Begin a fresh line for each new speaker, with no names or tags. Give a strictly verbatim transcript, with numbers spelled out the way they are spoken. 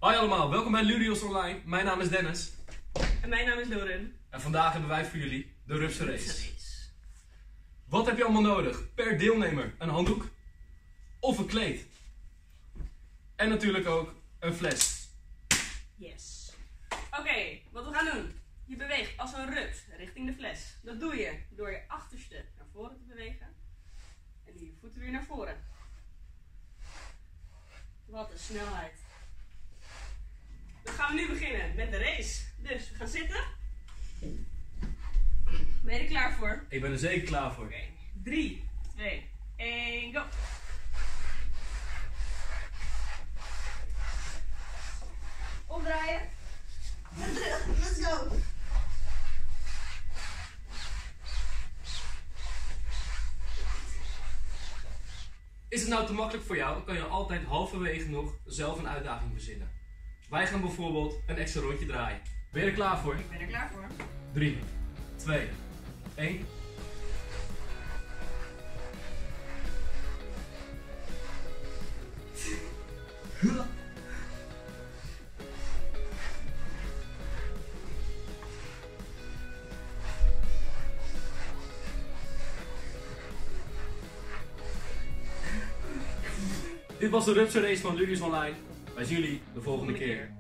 Hoi allemaal, welkom bij Ludios Online. Mijn naam is Dennis.
En mijn naam is Lauren.
En vandaag hebben wij voor jullie de Rupsen Race. Wat heb je allemaal nodig? Per deelnemer een handdoek of een kleed. En natuurlijk ook een fles.
Yes. Oké, okay, wat we gaan doen. Je beweegt als een rups richting de fles. Dat doe je door je achterste naar voren te bewegen. En je voeten weer naar voren. Wat een snelheid. Dan gaan we nu beginnen met de race. Dus we gaan zitten. Ben je er klaar voor?
Ik ben er zeker klaar voor.
Oké, drie, twee, één, go! Omdraaien. En terug. Let's go.
Is het nou te makkelijk voor jou, kan je altijd halverwege nog zelf een uitdaging verzinnen. Wij gaan bijvoorbeeld een extra rondje draaien. Ben je er klaar voor?
Ik ben er klaar voor.
drie, twee, één. Dit was de Rupsen Race van Ludios Online. Wij zien jullie de volgende keer.